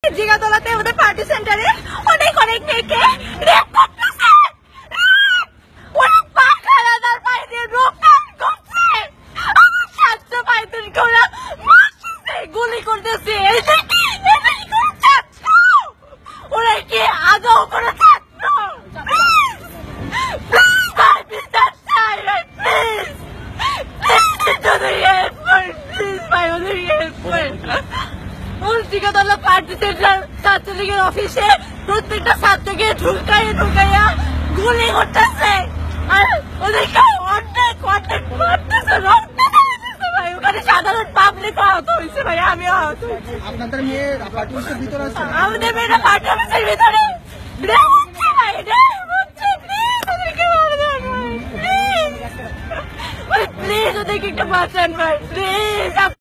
জিগাতলাতে আমাদের পার্টি সেন্টারে অনেক অনেক মেয়েকে রেপ করতেছে, অনেক পাখারাদার পায়ে রোকান করছে, আমার স্বাস্থ্য পাইতুনকে ওরা মারছে, গুলি করতেছে। ওরা কি আগাও করে থাকতো? জিগাতলা পার্টি সেন্টার ছাত্রলীগের অফিসে প্রত্যেকটা ছাত্রকে ঢুকাইয়া গুলি করতেছে, আর ওদেরকে অনেক অনেক মারতেছে, ভাই। ওখানে সাধারণ পাবলিক আহত হয়েছে ভাই, আমিও আহত হয়েছি। আপনাদের মেয়ে পার্টি অফিসের ভিতরে আছে? আমাদের মেয়েটা পার্টি অফিসের ভিতরে প্লিজ ওদেরকে একটু বাঁচান ভাই, প্লিজ।